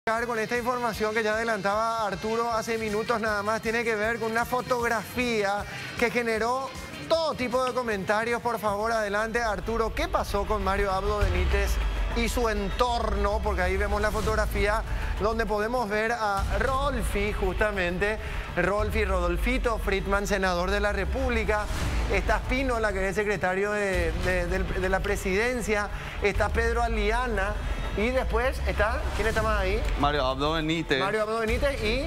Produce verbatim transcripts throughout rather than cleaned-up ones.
Con esta información que ya adelantaba Arturo hace minutos nada más, tiene que ver con una fotografía que generó todo tipo de comentarios. Por favor, adelante, Arturo. ¿Qué pasó con Mario Abdo Benítez y su entorno? Porque ahí vemos la fotografía donde podemos ver a Rolfi, justamente, Rolfi Rodolfito Friedman, senador de la República. Está Spínola, que es secretario de, de, de, de la presidencia. Está Pedro Aliana. Y después está, ¿quién está más ahí? Mario Abdo Benítez. Mario Abdo Benítez y...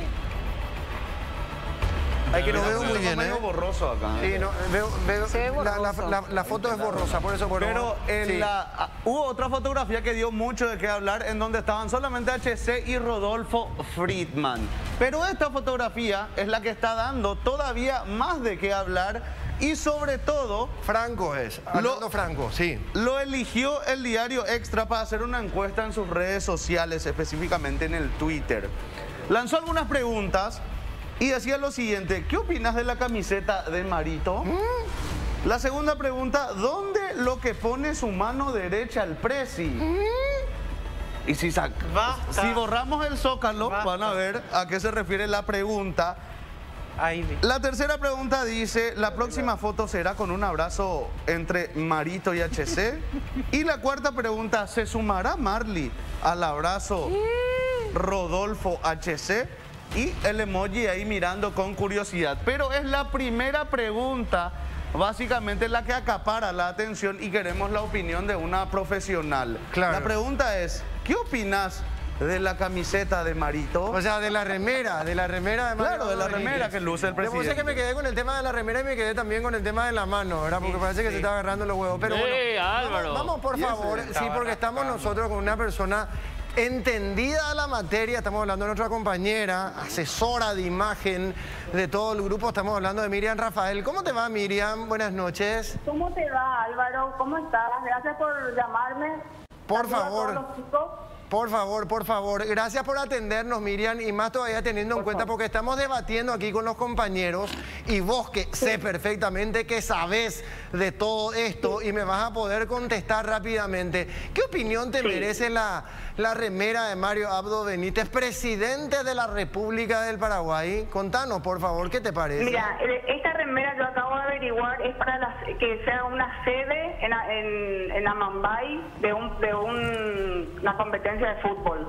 Hay que lo veo muy bien, ¿eh? borroso acá. Sí, no, veo, veo Sí, la, la, la, la foto es borrosa, por eso... Por Pero en sí. la, hubo otra fotografía que dio mucho de qué hablar, en donde estaban solamente H C y Rodolfo Friedman. Pero esta fotografía es la que está dando todavía más de qué hablar. Y sobre todo... Franco es, Arnoldo Franco, sí. Lo eligió el diario Extra para hacer una encuesta en sus redes sociales, específicamente en el Twitter. Lanzó algunas preguntas y decía lo siguiente: ¿qué opinas de la camiseta de Marito? ¿Mm? La segunda pregunta: ¿dónde lo que pone su mano derecha al presi? ¿Mm? Y si, sac... si borramos el zócalo, Basta. van a ver a qué se refiere la pregunta. Ahí. La tercera pregunta dice: la próxima foto será con un abrazo entre Marito y H C. Y la cuarta pregunta: ¿se sumará Marley al abrazo Rodolfo H C? Y el emoji ahí mirando con curiosidad. Pero es la primera pregunta, básicamente la que acapara la atención, y queremos la opinión de una profesional. Claro. La pregunta es: ¿qué opinas de la camiseta de Marito? O sea, de la remera, de la remera de Mario. Claro, de la remera que luce el presidente. Debo decir que me quedé con el tema de la remera y me quedé también con el tema de la mano, ¿verdad? Porque sí, parece que sí. se está agarrando los huevos. Pero sí, bueno, Álvaro. Vamos, vamos por favor, sí, porque estamos nosotros con una persona entendida a la materia. Estamos hablando de nuestra compañera, asesora de imagen de todo el grupo. Estamos hablando de Miriam Rafael. ¿Cómo te va, Miriam? Buenas noches. ¿Cómo te va, Álvaro? ¿Cómo estás? Gracias por llamarme. Por Saludos favor. a todos los chicos. Por favor, por favor. Gracias por atendernos, Miriam, y más todavía teniendo en Por cuenta, favor. porque estamos debatiendo aquí con los compañeros, y vos que sé perfectamente que sabés de todo esto y me vas a poder contestar rápidamente. ¿Qué opinión te Sí. merece la, la remera de Mario Abdo Benítez, presidente de la República del Paraguay? Contanos, por favor, ¿qué te parece? Mira, esta remera yo acabo de averiguar, es para las, que sea una sede en, en, en Amambay de, un, de un, una competencia de fútbol.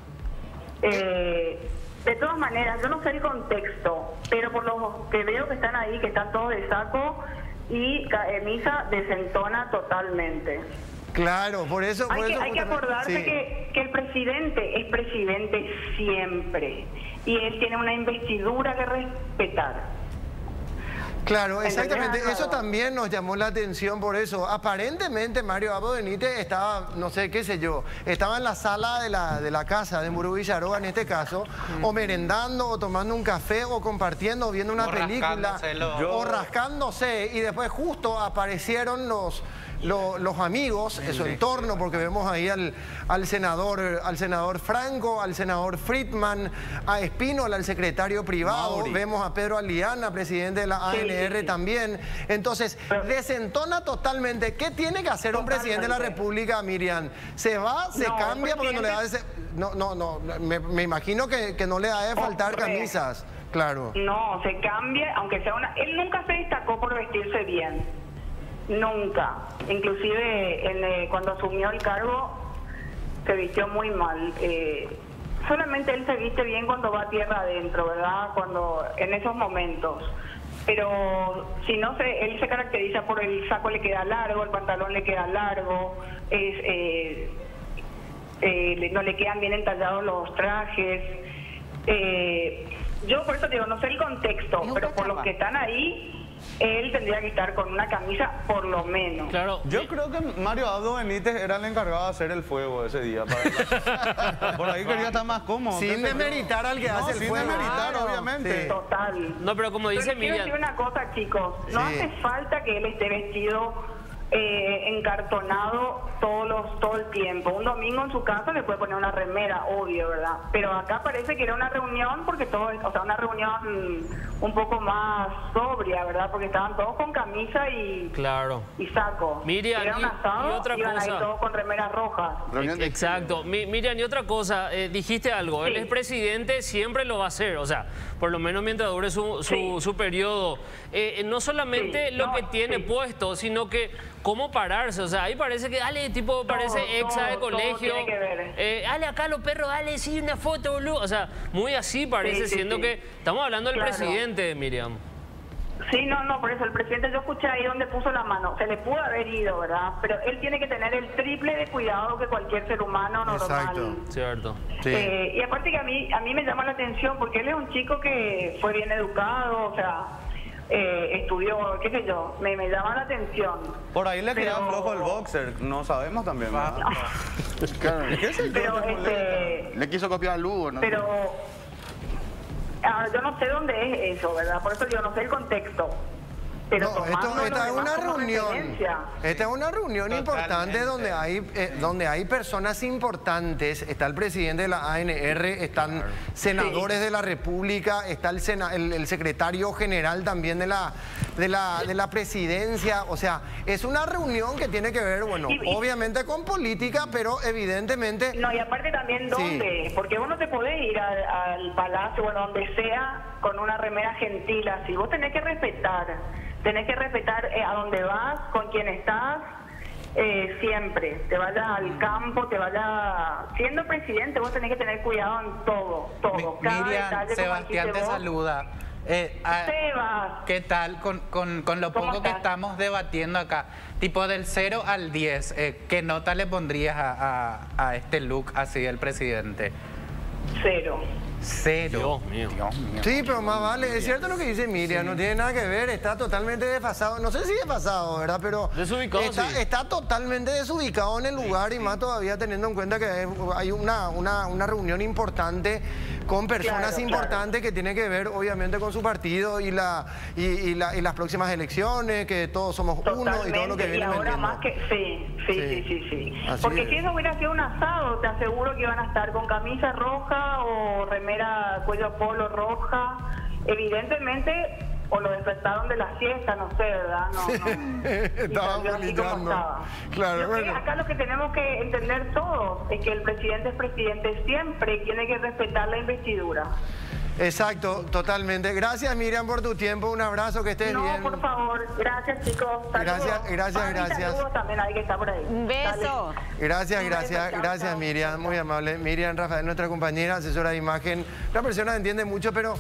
Eh, de todas maneras, yo no sé el contexto, pero por los que veo que están ahí, que están todos de saco y camisa, desentona totalmente. Claro, por eso... Por Hay que, eso hay que acordarse sí. que, que el presidente es presidente siempre y él tiene una investidura que respetar. Claro, exactamente. ¿Entendés? Eso también nos llamó la atención por eso. Aparentemente Mario Abdo Benítez estaba, no sé, qué sé yo, estaba en la sala de la, de la casa de Murú Villaroa, en este caso, mm. o merendando, o tomando un café, o compartiendo, o viendo una o película, o rascándose, y después justo aparecieron los... Los, los amigos, en su entorno, porque vemos ahí al, al senador al senador Franco, al senador Friedman, a Spínola, al secretario privado, Mauri. Vemos a Pedro Aliana, presidente de la A N R, sí, sí. también. Entonces, desentona totalmente. ¿Qué tiene que hacer un presidente de la República, Miriam? ¿Se va, se no, cambia porque no le da de... No, no, no, me, me imagino que, que no le ha de faltar Hombre. camisas, claro. No, se cambia, aunque sea una... Él nunca se destacó por vestirse bien. Nunca. Inclusive en, eh, cuando asumió el cargo se vistió muy mal. Eh, solamente él se viste bien cuando va a tierra adentro, ¿verdad? Cuando en esos momentos. Pero si no, se, él se caracteriza por el saco le queda largo, el pantalón le queda largo, es, eh, eh, no le quedan bien entallados los trajes. Eh, yo por eso digo, no sé el contexto, pero por los que están ahí... Él tendría que estar con una camisa por lo menos. Claro. Yo creo que Mario Abdo Benítez era el encargado de hacer el fuego ese día. Para por ahí quería estar más cómodo. Sin demeritar al que no, hace el sin fuego. Sin demeritar, Claro, obviamente. Sí. Total. No, pero como dice pero quiero Miriam... decir una cosa, chicos. No sí. hace falta que él esté vestido eh, encartonado todos los, todo el tiempo. Un domingo en su casa le puede poner una remera, obvio, ¿verdad? Pero acá parece que era una reunión, porque todo, o sea, una reunión un poco más sobria, ¿verdad? Porque estaban todos con camisa y, claro. y saco. Miriam, era un y, asado, y otra iban cosa. ahí todos con remeras rojas. Exacto. Mi, Miriam, y otra cosa, eh, dijiste algo, Sí. el expresidente siempre lo va a hacer, o sea, por lo menos mientras dure su, su, Sí. su periodo. Eh, no solamente Sí. lo No, que tiene sí. puesto, sino que cómo pararse, o sea, ahí parece que, dale, tipo, parece exa de todo, todo colegio. tiene que ver. Eh, dale acá los perros, dale, sí, una foto, boludo. O sea, muy así parece, Sí, sí, siendo sí. que estamos hablando del Claro. presidente, Miriam. Sí, no, no, por eso el presidente, yo escuché ahí donde puso la mano, se le pudo haber ido, ¿verdad? Pero él tiene que tener el triple de cuidado que cualquier ser humano normal. Exacto. Cierto. Sí. Eh, y aparte que a mí, a mí me llama la atención porque él es un chico que fue bien educado, o sea, eh, estudió, qué sé yo, me, me llama la atención. Por ahí le queda Pero- flojo el boxer, no sabemos también. ¿verdad? Claro. ¿Qué sé yo? Pero, ¿Te molesta? este, Le quiso copiar a Lugo, ¿no? pero ahora, yo no sé dónde es eso, ¿verdad? Por eso yo no sé el contexto. Pero No, esto, tomándolo esta es nomás una como reunión. referencia. Esta es una reunión Totalmente. importante donde hay eh, donde hay personas importantes. Está el presidente de la A N R, están senadores de la República, está el, sena- el, el secretario general también de la de la de la presidencia. O sea, es una reunión que tiene que ver, bueno, Y- y- obviamente con política, pero evidentemente. No, y aparte también dónde, porque vos no te podés ir al, al palacio o donde sea con una remera gentil así. Vos tenés que respetar, tenés que respetar eh, a dónde vas, con quién estás, eh, siempre. Te vayas al campo, te vayas... Siendo presidente vos tenés que tener cuidado en todo, todo. Mi- Cada Miriam, detalle, como Sebastián dijiste te vos. saluda. Eh, a- Sebas. ¿Qué tal con, con, con lo ¿Cómo poco que estás? estamos debatiendo acá? Tipo del cero al diez, eh, ¿qué nota le pondrías a, a- a este look así del presidente? Cero. Cero. Dios mío. Dios mío. Sí, pero más vale, es cierto lo que dice Miriam, no tiene nada que ver, está totalmente desfasado, no sé si desfasado, ¿verdad? Pero Desubicado, está, sí. está totalmente desubicado en el lugar y más todavía teniendo en cuenta que hay una, una, una reunión importante con personas Claro, importantes que tiene que ver obviamente con su partido y, la, y, y la- y las próximas elecciones, que todos somos uno y todo lo que Totalmente, y viene ahora vendiendo. más que... Sí, sí, Sí. sí, sí, sí. Así Porque es. si eso hubiera sido un asado, te aseguro que iban a estar con camisa roja o remera cuello polo roja. Evidentemente, o lo despertaron de la siesta, no sé, ¿verdad? No, no. Y Estaba salió así como politeando. estaba. Claro, Yo creo que bueno. acá lo que tenemos que entender todos es que el presidente es presidente siempre y tiene que respetar la investidura. Exacto, totalmente. Gracias Miriam por tu tiempo, un abrazo, que estés No, bien. por favor. Gracias, chicos. Saludos. Gracias, gracias, Fabi, gracias. Saludos también a alguien que está por ahí. Un beso. Dale. Gracias, Un gracias, beso, chao, gracias chao. Miriam, muy amable. Miriam Rafael, nuestra compañera, asesora de imagen, una persona que entiende mucho, pero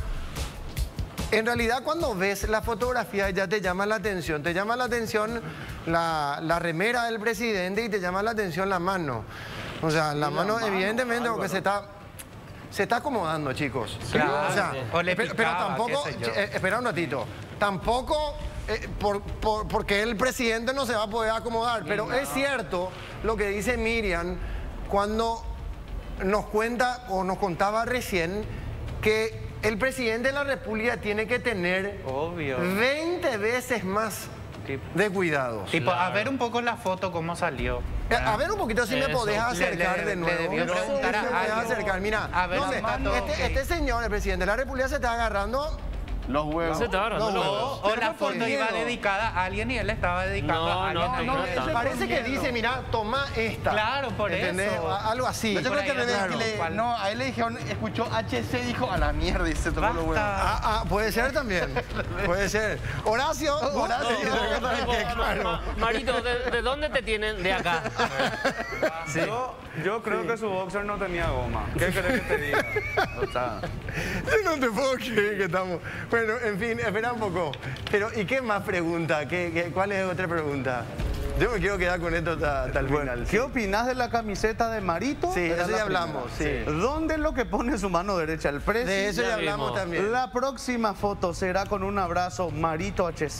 en realidad cuando ves la fotografía ya te llama la atención, te llama la atención la, la remera del presidente y te llama la atención la mano. O sea, la, mano, evidentemente porque se está... Se está acomodando, chicos. Claro. O sea, O le pero, pero picaba, tampoco, qué sé yo. eh, espera un ratito, tampoco eh, por, por- porque el presidente no se va a poder acomodar, pero es cierto lo que dice Miriam cuando nos cuenta o nos contaba recién que el presidente de la República tiene que tener Obvio. veinte veces más de cuidados. Tipo, a ver un poco la foto, cómo salió. Eh, A ver un poquito si me Eso. podés acercar Le- le- de nuevo. le debió No, preguntar si a me podés alguien. acercar. Mira, A ver no si sé, está todo este, ok. este señor, el presidente de la República, se está agarrando. Los huevos. Se está agarrando No, los no. huevos. O Pero la fue por foto iba miedo. dedicada a alguien y él estaba dedicando No, a alguien. no, ahí. no, No, no. parece que dice, mira, toma esta. Claro, por ¿Entendés? eso. A- Algo así. Yo Por creo ahí que, le- anda, que le- ¿cuál? no, a él le dijeron, escuchó H C, dijo a la mierda y se tocó los huevos. Basta. Ah, ah, puede ser también. Puede ser. Horacio, Horacio. que claro. Marito, ¿de, de dónde te tienen? De acá. Sí. Yo, yo creo que su boxer no tenía goma. ¿Qué querés que te diga? O sea, Yo no te puedo creer que estamos. Bueno, en fin, espera un poco. Pero, ¿y qué más pregunta? ¿Qué, qué- cuál es otra pregunta? Yo me quiero quedar con esto hasta, hasta el final. ¿qué opinás de la camiseta de Marito? Sí, Era eso la ya primera. hablamos, sí. ¿Dónde es lo que pone su mano derecha el precio? De eso ya Ya hablamos vimos. también. La próxima foto será con un abrazo Marito H C.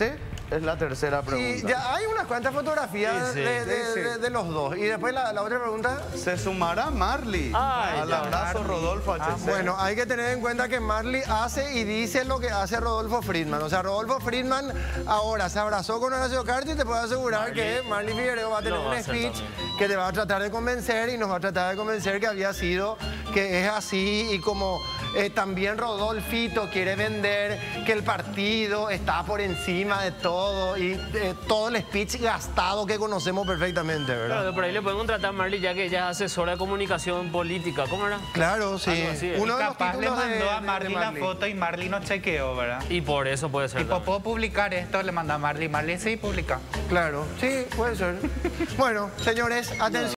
Es la tercera pregunta. Sí, ya hay unas cuantas fotografías Sí, sí. de, de- Sí, sí. de- de los dos. Y después la, la otra pregunta. ¿Se sumará Marley Ay, al ya, abrazo Marley. Rodolfo H C? Bueno, hay que tener en cuenta que Marley hace y dice lo que hace Rodolfo Friedman. O sea, Rodolfo Friedman ahora se abrazó con Horacio Cartes y te puedo asegurar Marley que Marley Figueroa va a tener lo va un a hacer speech también. que te va a tratar de convencer y nos va a tratar de convencer que había sido, que es así y como eh, también Rodolfito quiere vender que el partido está por encima de todo y eh, todo el speech gastado que conocemos perfectamente, ¿verdad? Claro, por ahí le pueden contratar a Marley ya que ella es asesora de comunicación política. ¿Cómo era? Claro, sí. Algo así, ¿eh? Uno de los Capaz le títulos de- mandó a de- de Marley la Marley. foto y Marley no chequeó, ¿verdad? Y por eso puede ser. Tipo, también. ¿puedo publicar esto? Le manda a Marley. Marley, sí, publica. Claro, sí, puede ser. Bueno, señores, atención.